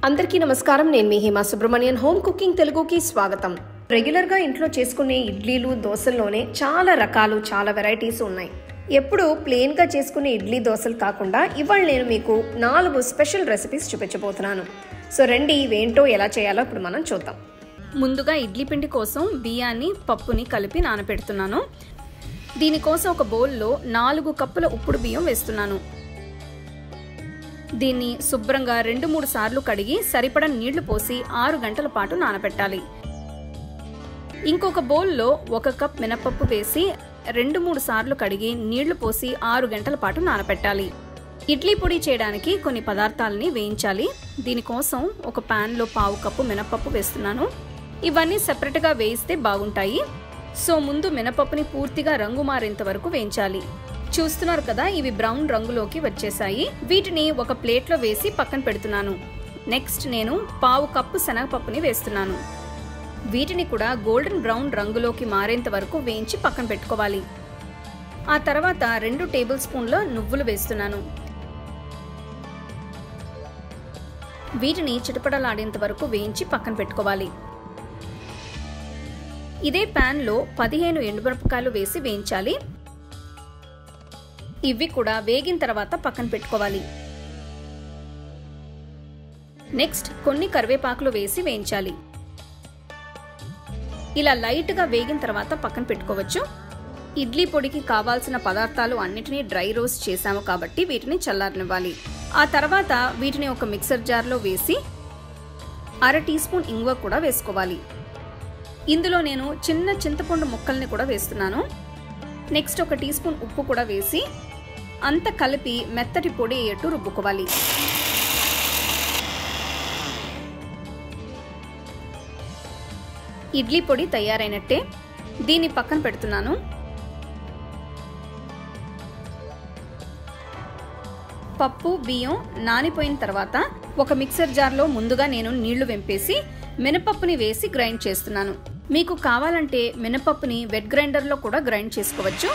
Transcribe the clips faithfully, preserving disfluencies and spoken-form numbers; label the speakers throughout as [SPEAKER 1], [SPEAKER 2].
[SPEAKER 1] అందరికీ నమస్కారం. నేను మీ హేమ సుబ్రహ్మణ్యన్. హోమ్ కుకింగ్ తెలుగుకి స్వాగతం. రెగ్యులర్ గా ఇంట్లో చేసుకునే ఇడ్లీలు దోశల్లోనే చాలా రకాలు చాలా వెరైటీస్ ఉన్నాయి. ఎప్పుడు ప్లెయిన్ గా చేసుకునే ఇడ్లీ దోశలు కాకుండా ఇవాళ నేను మీకు నాలుగు స్పెషల్ రెసిపీస్ చూపించబోతున్నాను. సో రండి, ఇవేంటో ఎలా చేయాలో ఇప్పుడు మనం చూద్దాం.
[SPEAKER 2] ముందుగా ఇడ్లీ పిండి కోసం బియ్యాన్ని పప్పుని కలిపి నానబెడుతున్నాను. దీనికోసం ఒక బౌల్లో నాలుగు కప్పుల ఉప్పుడు బియ్యం వేస్తున్నాను. దీన్ని శుభ్రంగా రెండు మూడు సార్లు కడిగి సరిపడా నీళ్లు పోసి ఆరు గంటల పాటు నానబెట్టాలి. ఇంకొక బౌల్లో ఒక కప్ మినపప్పు వేసి రెండు మూడు సార్లు కడిగి నీళ్లు పోసి ఆరు గంటల పాటు నానబెట్టాలి. ఇడ్లీ పొడి చేయడానికి కొన్ని పదార్థాలని వేయించాలి. దీనికోసం ఒక ప్యాన్లో పావు కప్పు మినపప్పు వేస్తున్నాను. ఇవన్నీ సెపరేట్గా వేయిస్తే బాగుంటాయి. సో ముందు మినపప్పుని పూర్తిగా రంగు మారేంత వరకు వేయించాలి. చూస్తున్నారు కదా, ఇవి బ్రౌన్ రంగులోకి వచ్చేసాయి. వీటిని ఒక ప్లేట్లో వేసి పక్కన పెడుతున్నాను. నెక్స్ట్ నేను పావు కప్పు శనగపప్పుని వేస్తున్నాను. వీటిని కూడా గోల్డెన్ బ్రౌన్ రంగులోకి మారేంత వరకు వేయించి పక్కన పెట్టుకోవాలి. ఆ తర్వాత రెండు టేబుల్ స్పూన్ల నువ్వులు వేస్తున్నాను. వీటిని చిటపటలాడేంత వరకు వేయించి పక్కన పెట్టుకోవాలి. ఇదే ప్యాన్లో పదిహేను ఎండుమిరపకాయలు వేసి వేయించాలి. ఇవి కూడా వేగిన తర్వాత పక్కన పెట్టుకోవాలి. నెక్స్ట్ కొన్ని కరివేపాకులు వేసి వేయించాలి. ఇలా లైట్ గా వేగిన తర్వాత పక్కన పెట్టుకోవచ్చు. ఇడ్లీ పొడికి కావాల్సిన పదార్థాలు అన్నిటినీ డ్రై రోస్ట్ చేసాము కాబట్టి వీటిని చల్లారనివ్వాలి. ఆ తర్వాత వీటిని ఒక మిక్సర్ జార్లో వేసి అర టీ స్పూన్ ఇంగువ కూడా వేసుకోవాలి. ఇందులో నేను చిన్న చింతపండు ముక్కల్ని కూడా వేస్తున్నాను. నెక్స్ట్ ఒక టీ స్పూన్ ఉప్పు కూడా వేసి అంత కలిపి మెత్తటి పొడి అయ్యేట్టు రుబ్బుకోవాలి. ఇడ్లీ పొడి తయారైనట్టే. దీన్ని పక్కన పెడుతున్నాను. పప్పు బియ్యం నానిపోయిన తర్వాత ఒక మిక్సర్ జార్లో ముందుగా నేను నీళ్లు వెంపేసి మినపప్పుని వేసి గ్రైండ్ చేస్తున్నాను. మీకు కావాలంటే మినపప్పుని వెట్ గ్రైండర్లో కూడా గ్రైండ్ చేసుకోవచ్చు.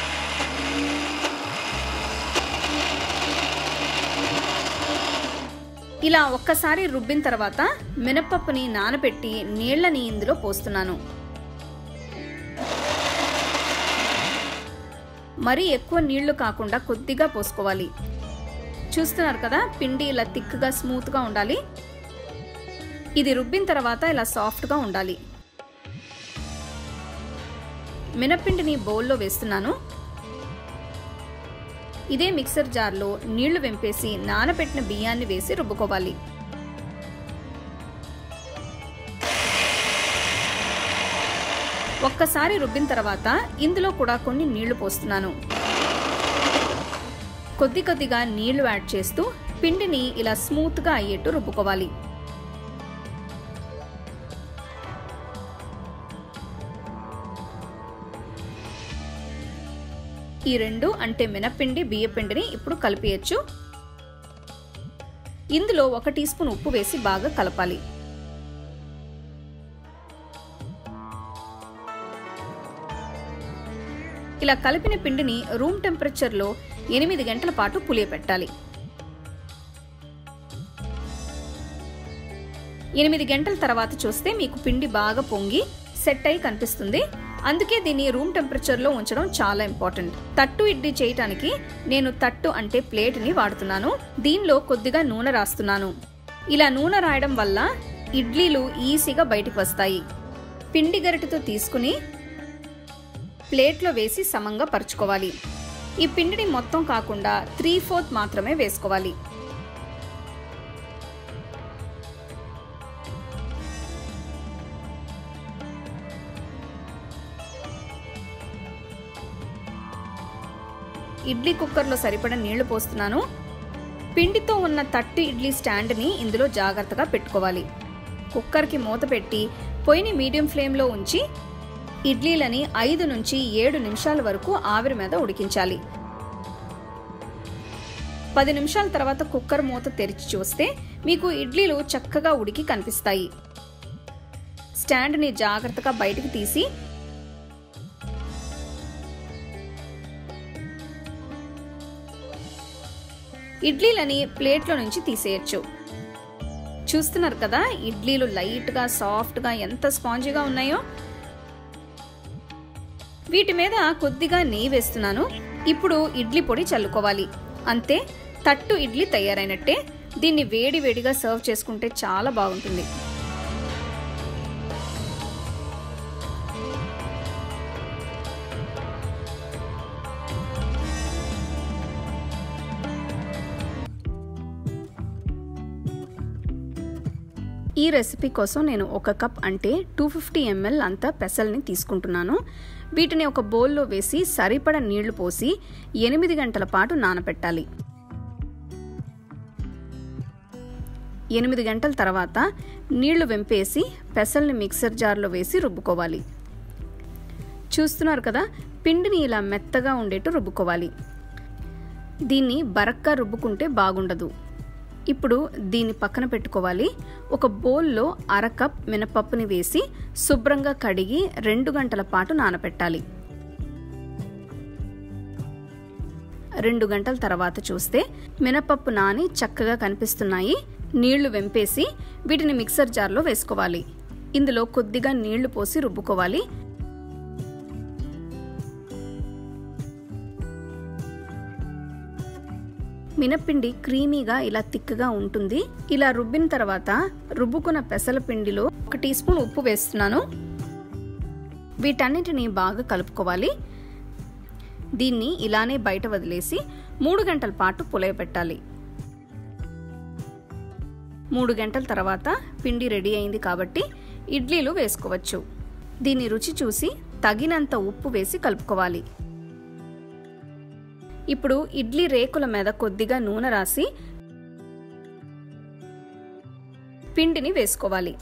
[SPEAKER 2] ఇలా ఒక్కసారి రుబ్బిన తర్వాత మినపప్పుని నానబెట్టి నీళ్లని ఇందులో పోస్తున్నాను. మరీ ఎక్కువ నీళ్లు కాకుండా కొద్దిగా పోసుకోవాలి. చూస్తున్నారు కదా, పిండి ఇలా థిక్గా స్మూత్గా ఉండాలి. ఇది రుబ్బిన తర్వాత ఇలా సాఫ్ట్గా ఉండాలి. మినపిండిని బౌల్లో వేస్తున్నాను. ఇదే మిక్సర్ జార్లో నీళ్లు వెంపేసి నానబెట్టిన బియ్యాన్ని వేసి రుబ్బుకోవాలి. ఒక్కసారి రుబ్బిన తర్వాత ఇందులో కూడా కొన్ని నీళ్లు పోస్తున్నాను. కొద్ది కొద్దిగా నీళ్లు యాడ్ చేస్తూ పిండిని ఇలా స్మూత్గా అయ్యేట్టు రుబ్బుకోవాలి. ఈ రెండు అంటే మినపిండి బియ్యపిండిని ఇప్పుడు కలిపేయచ్చు. ఇందులో ఒక టీ స్పూన్ ఉప్పు వేసి బాగా కలపాలి. ఇలా కలిపిన పిండిని రూమ్ టెంపరేచర్లో ఎనిమిది గంటల పాటు పులియపెట్టాలి. ఎనిమిది గంటల తర్వాత చూస్తే మీకు పిండి బాగా పొంగి సెట్ అయి కనిపిస్తుంది. అందుకే దీన్ని రూమ్ టెంపరేచర్లో ఉంచడం చాలా ఇంపార్టెంట్. తట్టు ఇడ్లీ చేయటానికి నేను తట్టు అంటే ప్లేట్ని వాడుతున్నాను. దీనిలో కొద్దిగా నూనె రాస్తున్నాను. ఇలా నూనె రాయడం వల్ల ఇడ్లీలు ఈజీగా బయటకు వస్తాయి. పిండి గరిటెతో తీసుకుని ప్లేట్లో వేసి సమంగా పరుచుకోవాలి. ఈ పిండిని మొత్తం కాకుండా త్రీ ఫోర్త్ మాత్రమే వేసుకోవాలి. ఇడ్లీ కుక్కర్లో సరిపడా నీళ్లు పోస్తున్నాను. పిండితో ఉన్న తట్టు ఇడ్లీ స్టాండ్ని ఇందులో జాగ్రత్తగా పెట్టుకోవాలి. కుక్కర్కి మూత పెట్టి పొయ్యిని మీడియం ఫ్లేమ్లో ఉంచి ఇడ్లీలని ఐదు నుంచి ఏడు నిమిషాల వరకు ఆవిరి మీద ఉడికించాలి. పది నిమిషాల తర్వాత కుక్కర్ మూత తెరిచి చూస్తే మీకు ఇడ్లీలు చక్కగా ఉడికి కనిపిస్తాయి. స్టాండ్ని జాగ్రత్తగా బయటికి తీసి ఇడ్లీలని ప్లేట్లో నుంచి తీసేయచ్చు. చూస్తున్నారు కదా ఇడ్లీలు లైట్గా సాఫ్ట్గా ఎంత స్పాంజీగా ఉన్నాయో. వీటి మీద కొద్దిగా నెయ్యి వేస్తున్నాను. ఇప్పుడు ఇడ్లీ పొడి చల్లుకోవాలి. అంతే, తట్టు ఇడ్లీ తయారైనట్టే. దీన్ని వేడి వేడిగా సర్వ్ చేసుకుంటే చాలా బాగుంటుంది. ఈ రెసిపీ కోసం నేను ఒక కప్ అంటే టూ ఫిఫ్టీ ఎంఎల్ అంత పెసల్ని తీసుకుంటున్నాను. వీటిని ఒక బౌల్లో వేసి సరిపడ నీళ్లు పోసి ఎనిమిది గంటల పాటు నానబెట్టాలి. ఎనిమిది గంటల తర్వాత నీళ్లు వెంపేసి పెసల్ని మిక్సర్ జార్లో వేసి రుబ్బుకోవాలి. చూస్తున్నారు కదా, పిండిని ఇలా మెత్తగా ఉండేట్టు రుబ్బుకోవాలి. దీన్ని బరక్గా రుబ్బుకుంటే బాగుండదు. ఇప్పుడు దీన్ని పక్కన పెట్టుకోవాలి. ఒక బౌల్లో అర కప్ మినపప్పుని వేసి శుభ్రంగా కడిగి రెండు గంటల పాటు నానబెట్టాలి. రెండు గంటల తర్వాత చూస్తే మినపప్పు నాని చక్కగా కనిపిస్తున్నాయి. నీళ్లు వెంపేసి వీటిని మిక్సర్ జార్లో వేసుకోవాలి. ఇందులో కొద్దిగా నీళ్లు పోసి రుబ్బుకోవాలి. మినపిండి క్రీమీగా ఇలా తిక్కగా ఉంటుంది. ఇలా రుబ్బిన తర్వాత రుబ్బుకున్న పెసల పిండిలో ఒక టీ స్పూన్ ఉప్పు వేస్తున్నాను. వీటన్నిటిని బాగా కలుపుకోవాలి. దీన్ని ఇలానే బయట వదిలేసి మూడు గంటల పాటు పులయపెట్టాలి. మూడు గంటల తర్వాత పిండి రెడీ అయింది కాబట్టి ఇడ్లీలు వేసుకోవచ్చు. దీని రుచి చూసి తగినంత ఉప్పు వేసి కలుపుకోవాలి. ఇప్పుడు ఇడ్లీ రేకుల మీద కొద్దిగా నూనె రాసి పిండిని వేసుకోవాలి.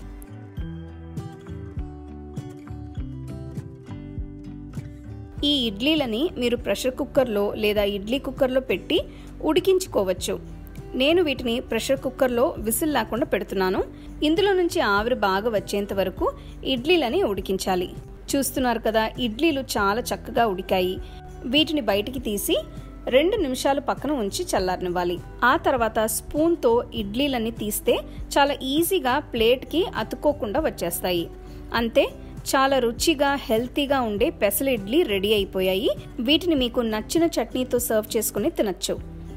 [SPEAKER 2] ఈ ఇడ్లీలని మీరు ప్రెషర్ కుక్కర్లో లేదా ఇడ్లీ కుక్కర్లో పెట్టి ఉడికించుకోవచ్చు. నేను వీటిని ప్రెషర్ కుక్కర్లో విసిల్ లేకుండా పెడుతున్నాను. ఇందులో నుంచి ఆవిరి బాగా వచ్చేంత వరకు ఇడ్లీలని ఉడికించాలి. చూస్తున్నారు కదా, ఇడ్లీలు చాలా చక్కగా ఉడికాయి. వీటిని బయటికి తీసి రెండు నిమిషాలు పక్కన ఉంచి చల్లారనివ్వాలి. ఆ తర్వాత స్పూన్తో ఇడ్లీలన్నీ తీస్తే చాలా ఈజీగా ప్లేట్కి అతుక్కోకుండా వచ్చేస్తాయి. అంతే, చాలా రుచిగా హెల్తీగా ఉండే పెసల ఇడ్లీ రెడీ అయిపోయాయి. వీటిని మీకు నచ్చిన చట్నీతో సర్వ్ చేసుకుని తినచ్చు.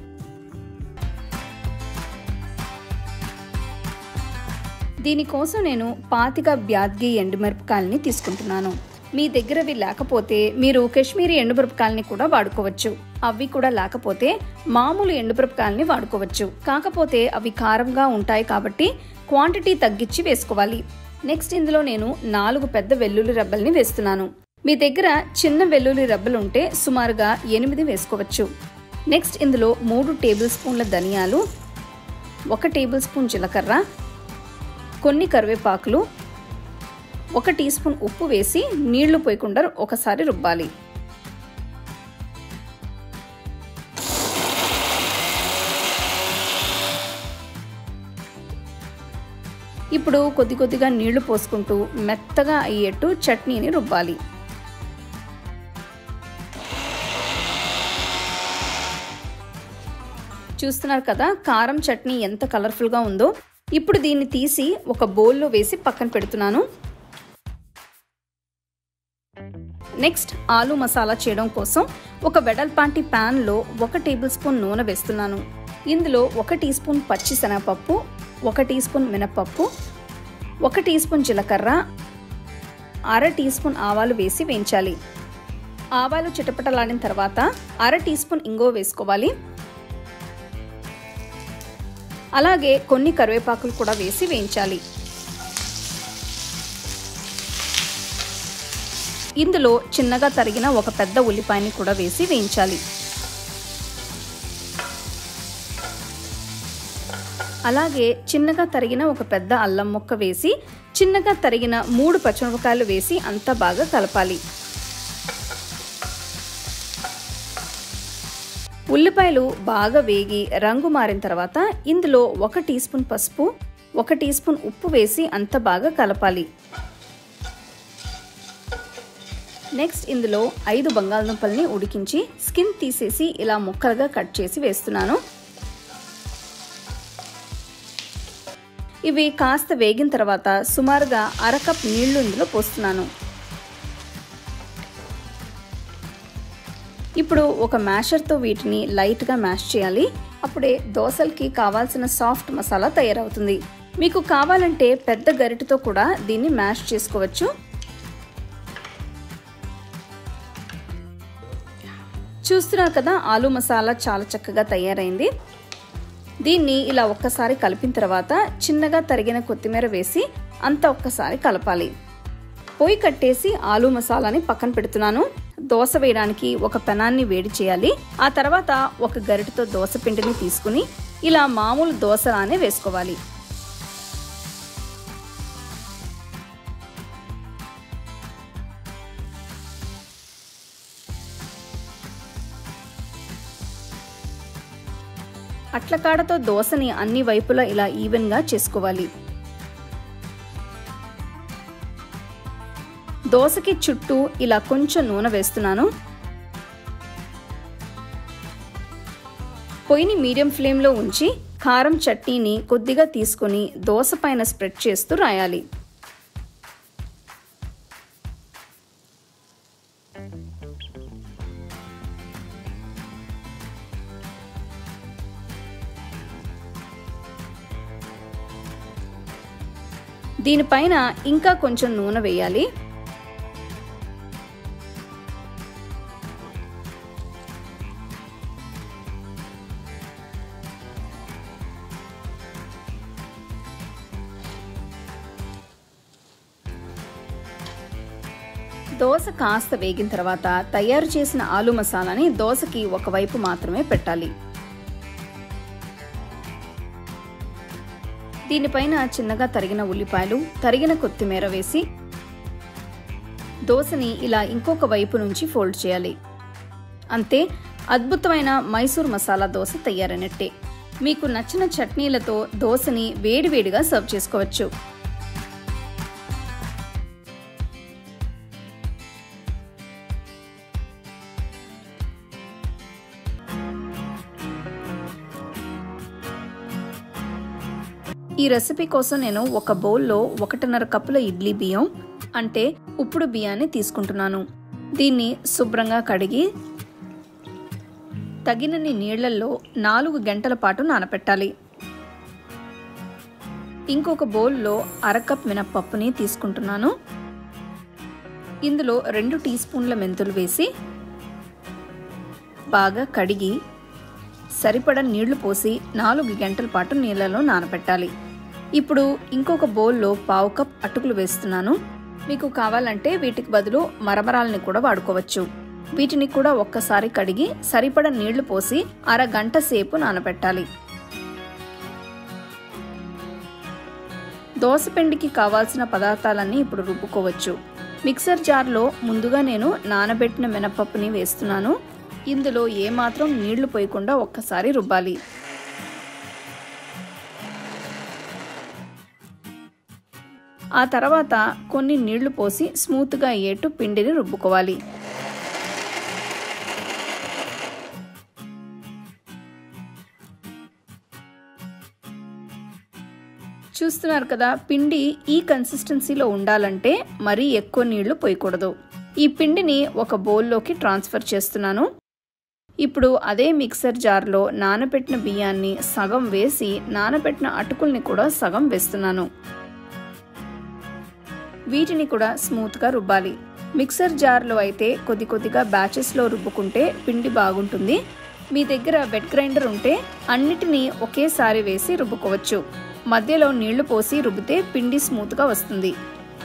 [SPEAKER 2] దీనికోసం నేను పాతిక బ్యాద్గి ఎండుమిరపకాయలని తీసుకుంటున్నాను. మీ దగ్గరవి లేకపోతే మీరు కాశ్మీరీ ఎండుమిరపకాయలని కూడా వాడుకోవచ్చు. అవి కూడా లేకపోతే మామూలు ఎండుమిరపకాయలని వాడుకోవచ్చు. కాకపోతే అవి కారంగా ఉంటాయి కాబట్టి క్వాంటిటీ తగ్గించి వేసుకోవాలి. నెక్స్ట్ ఇందులో నేను నాలుగు పెద్ద వెల్లుల్లి రెబ్బల్ని వేస్తున్నాను. మీ దగ్గర చిన్న వెల్లుల్లి రెబ్బలు ఉంటే సుమారుగా ఎనిమిది వేసుకోవచ్చు. నెక్స్ట్ ఇందులో మూడు టేబుల్ స్పూన్ల ధనియాలు, ఒక టేబుల్ స్పూన్ జీలకర్ర, కొన్ని కరివేపాకులు, ఒక టీ స్పూన్ ఉప్పు వేసి నీళ్లు పోయకుండా ఒకసారి రుబ్బాలి. ఇప్పుడు కొద్ది కొద్దిగా నీళ్లు పోసుకుంటూ మెత్తగా అయ్యేట్టు చట్నీని రుబ్బాలి. చూస్తున్నారు కదా, కారం చట్నీ ఎంత కలర్ఫుల్గా ఉందో. ఇప్పుడు దీన్ని తీసి ఒక బౌల్లో వేసి పక్కన పెడుతున్నాను. నెక్స్ట్ ఆలు మసాలా చేయడం కోసం ఒక వెడల్పాంటి ప్యాన్లో ఒక టేబుల్ స్పూన్ నూనె వేస్తున్నాను. ఇందులో ఒక టీ స్పూన్ పచ్చి శనగపప్పు, ఒక టీ స్పూన్ మినపప్పు, ఒక టీ స్పూన్ జీలకర్ర, అర టీ స్పూన్ ఆవాలు వేసి వేయించాలి. ఆవాలు చిటపటలాడిన తర్వాత అర టీ స్పూన్ ఇంగువ వేసుకోవాలి. అలాగే కొన్ని కరివేపాకులు కూడా వేసి వేయించాలి. ఇందులో చిన్నగా తరిగిన ఒక పెద్ద ఉల్లిపాయని కూడా వేసి వేయించాలి. అలాగే చిన్నగా తరిగిన ఒక పెద్ద అల్లం ముక్క వేసి చిన్నగా తరిగిన మూడు పచ్చిమిరపకాయలు వేసి అంతా బాగా కలపాలి. ఉల్లిపాయలు బాగా వేగి రంగు మారిన తర్వాత ఇందులో ఒక టీ స్పూన్ పసుపు, ఒక టీ స్పూన్ ఉప్పు వేసి అంతా బాగా కలపాలి. నెక్స్ట్ ఇందులో ఐదు బంగాళదుంపల్ని ఉడికించి స్కిన్ తీసేసి ఇలా ముక్కలుగా కట్ చేసి వేస్తున్నాను. ఇవి కాస్త వేగిన తర్వాత సుమారుగా అర కప్ నీళ్లు ఇందులో పోస్తున్నాను. ఇప్పుడు ఒక మ్యాషర్తో వీటిని లైట్గా మ్యాష్ చేయాలి. అప్పుడే దోసలకి కావాల్సిన సాఫ్ట్ మసాలా తయారవుతుంది. మీకు కావాలంటే పెద్ద గరిటెతో కూడా దీన్ని మ్యాష్ చేసుకోవచ్చు. చూస్తున్నారు కదా, ఆలు మసాలా చాలా చక్కగా తయారైంది. దీన్ని ఇలా ఒక్కసారి కలిపిన తర్వాత చిన్నగా తరిగిన కొత్తిమీర వేసి అంతా ఒక్కసారి కలపాలి. పొయ్యి కట్టేసి ఆలు మసాలాని పక్కన పెడుతున్నాను. దోశ వేయడానికి ఒక పెనాన్ని వేడి చేయాలి. ఆ తర్వాత ఒక గరిటెతో దోశ పిండిని తీసుకుని ఇలా మామూలు దోశలానే వేసుకోవాలి. అట్లకాడతో దోశని అన్ని వైపులా ఇలా ఈవెన్గా చేసుకోవాలి. దోశకి చుట్టూ ఇలా కొంచెం నూనె వేస్తున్నాను. పొయ్యిని మీడియం ఫ్లేమ్లో ఉంచి కారం చట్నీని కొద్దిగా తీసుకొని దోశ పైన స్ప్రెడ్ చేస్తూ రాయాలి. దీనిపైన ఇంకా కొంచెం నూనె వేయాలి. దోశ కాస్త వేగిన తర్వాత తయారు చేసిన ఆలు మసాలాని దోశకి ఒకవైపు మాత్రమే పెట్టాలి. దీనిపైన చిన్నగా తరిగిన ఉల్లిపాయలు, తరిగిన కొత్తిమీర వేసి దోశని ఇలా ఇంకొక వైపు నుంచి ఫోల్డ్ చేయాలి. అంతే, అద్భుతమైన మైసూర్ మసాలా దోశ తయారైనట్టే. మీకు నచ్చిన చట్నీలతో దోశని వేడివేడిగా సర్వ్ చేసుకోవచ్చు. ఈ రెసిపీ కోసం నేను ఒక బౌల్లో ఒకటిన్నర కప్పుల ఇడ్లీ బియ్యం అంటే ఉప్పుడు బియ్యాన్ని తీసుకుంటున్నాను. దీన్ని శుభ్రంగా కడిగి తగినన్ని నీళ్లలో నాలుగు గంటల పాటు నానపెట్టాలి. ఇంకొక బౌల్లో అర కప్ మినప్పప్పుని తీసుకుంటున్నాను. ఇందులో రెండు టీ స్పూన్ల మెంతులు వేసి బాగా కడిగి సరిపడా నీళ్లు పోసి నాలుగు గంటల పాటు నీళ్లలో నానపెట్టాలి. ఇప్పుడు ఇంకొక బౌల్లో పావు కప్ అటుకులు వేస్తున్నాను. మీకు కావాలంటే వీటికి బదులు మరమరాలని కూడా వాడుకోవచ్చు. వీటిని కూడా ఒక్కసారి కడిగి సరిపడా నీళ్లు పోసి అరగంట సేపు నానపెట్టాలి. దోసపిండికి కావాల్సిన పదార్థాలన్నీ ఇప్పుడు రుబ్బుకోవచ్చు. మిక్సర్ జార్లో ముందుగా నేను నానబెట్టిన మినపప్పుని వేస్తున్నాను. ఇందులో ఏమాత్రం నీళ్లు పోయకుండా ఒక్కసారి రుబ్బాలి. ఆ తర్వాత కొన్ని నీళ్లు పోసి స్మూత్గా అయ్యేట్టు పిండిని రుబ్బుకోవాలి. చూస్తున్నారు కదా, పిండి ఈ కన్సిస్టెన్సీలో ఉండాలంటే మరీ ఎక్కువ నీళ్లు పోయకూడదు. ఈ పిండిని ఒక బౌల్లోకి ట్రాన్స్ఫర్ చేస్తున్నాను. ఇప్పుడు అదే మిక్సర్ జార్లో నానబెట్టిన బియ్యాన్ని సగం వేసి నానబెట్టిన అటుకుల్ని కూడా సగం వేస్తున్నాను. వీటిని కూడా స్మూత్గా రుబ్బాలి. మిక్సర్ జార్లో అయితే కొద్ది కొద్దిగా బ్యాచెస్లో రుబ్బుకుంటే పిండి బాగుంటుంది. మీ దగ్గర వెట్ గ్రైండర్ ఉంటే అన్నిటినీ ఒకేసారి వేసి రుబ్బుకోవచ్చు. మధ్యలో నీళ్లు పోసి రుబ్బితే పిండి స్మూత్గా వస్తుంది.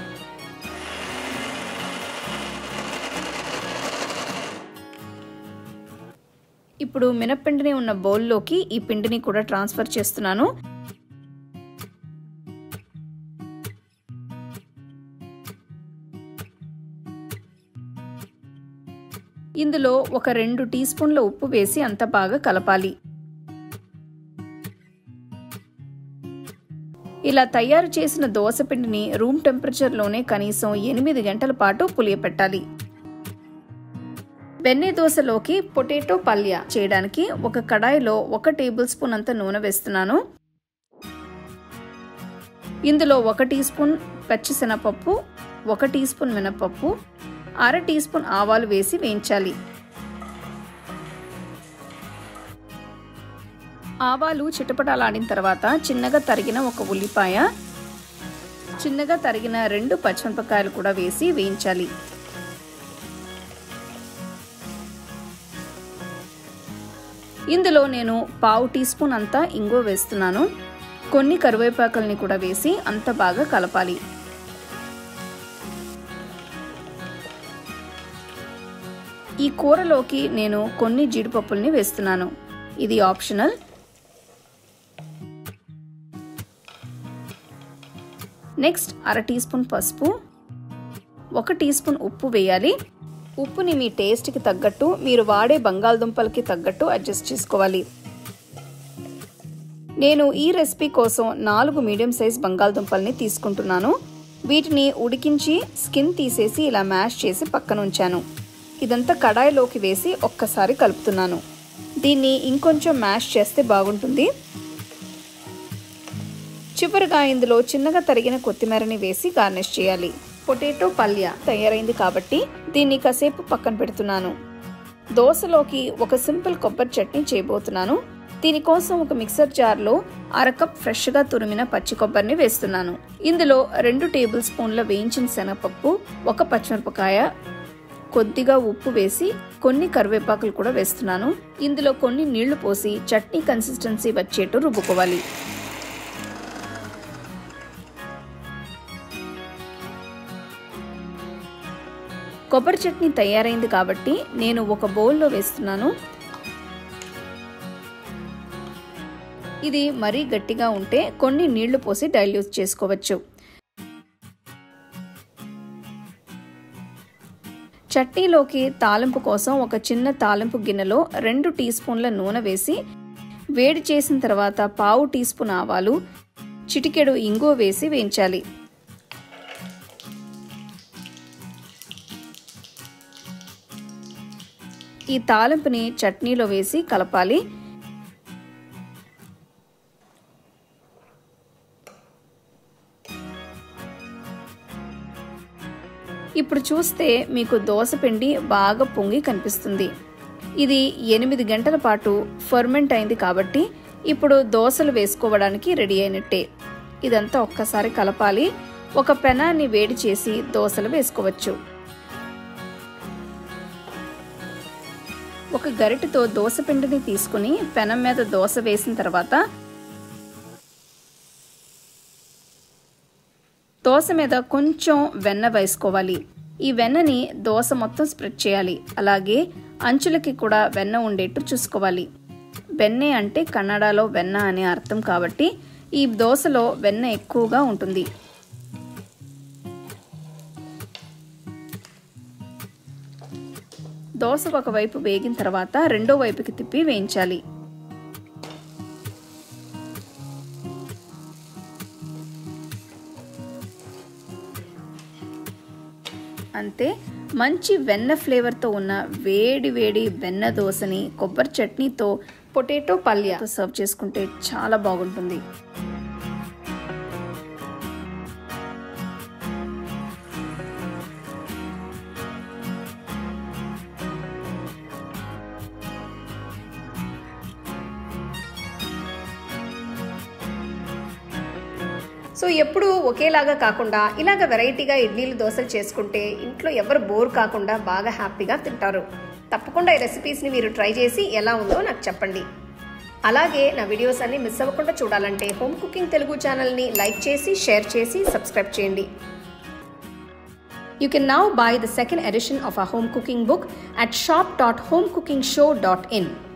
[SPEAKER 2] ఇప్పుడు మినప్పిండిని ఉన్న బౌల్లోకి ఈ పిండిని కూడా ట్రాన్స్ఫర్ చేస్తున్నాను. ఇందులో ఒక రెండు టీ స్పూన్ల ఉప్పు వేసి అంత బాగా కలపాలి. ఇలా తయారు చేసిన దోస పిండిని రూమ్ టెంపరేచర్లోనే కనీసం ఎనిమిది గంటల పాటు పులియపెట్టాలి. బెన్నె దోశలోకి పొటాటో పల్య చేయడానికి ఒక కడాయిలో ఒక టేబుల్ స్పూన్ అంత నూనె వేస్తున్నాను. ఇందులో ఒక టీ స్పూన్ పచ్చిశనగపప్పు, ఒక టీ స్పూన్ మినపప్పు, అర టీ స్పూన్ ఆవాలు వేసి వేయించాలి. ఆవాలు చిటపటలాడిన తర్వాత చిన్నగా తరిగిన ఒక ఉల్లిపాయ, చిన్నగా తరిగిన రెండు పచ్చిమిరపకాయలు కూడా వేసి వేయించాలి. ఇందులో నేను పావు టీ స్పూన్ అంతా ఇంగువ వేస్తున్నాను. కొన్ని కరివేపాకుల్ని కూడా వేసి అంత బాగా కలపాలి. ఈ కూరలోకి నేను కొన్ని జీడిపప్పుల్ని వేస్తున్నాను. ఇది ఆప్షనల్. నెక్స్ట్ అర టీ స్పూన్ పసుపు, ఒక టీ స్పూన్ ఉప్పు వేయాలి. ఉప్పుని మీ టేస్ట్కి తగ్గట్టు, మీరు వాడే బంగాళదుంపలకి తగ్గట్టు అడ్జస్ట్ చేసుకోవాలి. నేను ఈ రెసిపీ కోసం నాలుగు మీడియం సైజ్ బంగాళదుంపల్ని తీసుకుంటున్నాను. వీటిని ఉడికించి స్కిన్ తీసేసి ఇలా మ్యాష్ చేసి పక్కన ఉంచాను. ఇదంతా కడాయిలోకి వేసి ఒక్కసారి కలుపుతున్నాను. దీన్ని ఇంకొంచెం మ్యాష్ చేస్తే బాగుంటుంది. చివరిగా ఇందులో చిన్నగా తరిగిన కొత్తిమీరని వేసి గార్నిష్ చేయాలి. పొటాటో పల్య తయారైంది కాబట్టి దీన్ని కాసేపు పక్కన పెడుతున్నాను. దోసలోకి ఒక సింపుల్ కొబ్బరి చట్నీ చేయబోతున్నాను. దీనికోసం ఒక మిక్సర్ జార్లో అర కప్ ఫ్రెష్గా తురిమిన పచ్చి కొబ్బరిని వేస్తున్నాను. ఇందులో రెండు టేబుల్ స్పూన్ల వేయించిన శనగపప్పు, ఒక పచ్చిమిరపకాయ, కొద్దిగా ఉప్పు వేసి కొన్ని కరివేపాకులు కూడా వేస్తున్నాను. ఇందులో కొన్ని నీళ్లు పోసి చట్నీ కన్సిస్టెన్సీ వచ్చేట్టు రుబ్బుకోవాలి. కొబ్బరి చట్నీ తయారైంది కాబట్టి నేను ఒక బౌల్లో వేస్తున్నాను. ఇది మరీ గట్టిగా ఉంటే కొన్ని నీళ్లు పోసి డైల్యూట్ చేసుకోవచ్చు. చట్నీలోకి తాలింపు కోసం ఒక చిన్న తాలింపు గిన్నెలో రెండు టీ స్పూన్ల నూనె వేసి వేడి చేసిన తర్వాత పావు టీ స్పూన్ ఆవాలు, చిటికెడు ఇంగువ వేసి వేయించాలి. ఈ తాలింపుని చట్నీలో వేసి కలపాలి. ఇప్పుడు చూస్తే మీకు దోస పిండి బాగా పొంగి కనిపిస్తుంది. ఇది ఎనిమిది గంటల పాటు ఫర్మెంట్ అయింది కాబట్టి ఇప్పుడు దోసలు వేసుకోవడానికి రెడీ అయినట్టే. ఇదంతా ఒక్కసారి కలపాలి. ఒక పెనాన్ని వేడి చేసి దోసలు వేసుకోవచ్చు. ఒక గరిటెతో దోస పిండిని తీసుకుని పెనం మీద దోస వేసిన తర్వాత దోస మీద కొంచెం వెన్న వేసుకోవాలి. ఈ వెన్నని దోస మొత్తం స్ప్రెడ్ చేయాలి. అలాగే అంచులకి కూడా వెన్న ఉండేట్టు చూసుకోవాలి. వెన్నె అంటే కన్నడలో వెన్న అనే అర్థం కాబట్టి ఈ దోసలో వెన్న ఎక్కువగా ఉంటుంది. దోస ఒకవైపు వేగిన తర్వాత రెండో వైపుకి తిప్పి వేయించాలి. అంతే, మంచి వెన్న ఫ్లేవర్తో ఉన్న వేడి వేడి వెన్న దోసని కొబ్బరి చట్నీతో పొటాటో పల్య సర్వ్ చేసుకుంటే చాలా బాగుంటుంది.
[SPEAKER 1] సో ఎప్పుడు ఒకేలాగా కాకుండా ఇలాగ వెరైటీగా ఇడ్లీలు దోశలు చేసుకుంటే ఇంట్లో ఎవరు బోర్ కాకుండా బాగా హ్యాపీగా తింటారు. తప్పకుండా ఈ రెసిపీస్ని మీరు ట్రై చేసి ఎలా ఉందో నాకు చెప్పండి. అలాగే నా వీడియోస్ అన్ని మిస్ అవ్వకుండా చూడాలంటే హోమ్ కుకింగ్ తెలుగు ఛానల్ని లైక్ చేసి, షేర్ చేసి, సబ్స్క్రైబ్ చేయండి. You can now buy the second edition of our home cooking book at shop dot home cooking show dot in.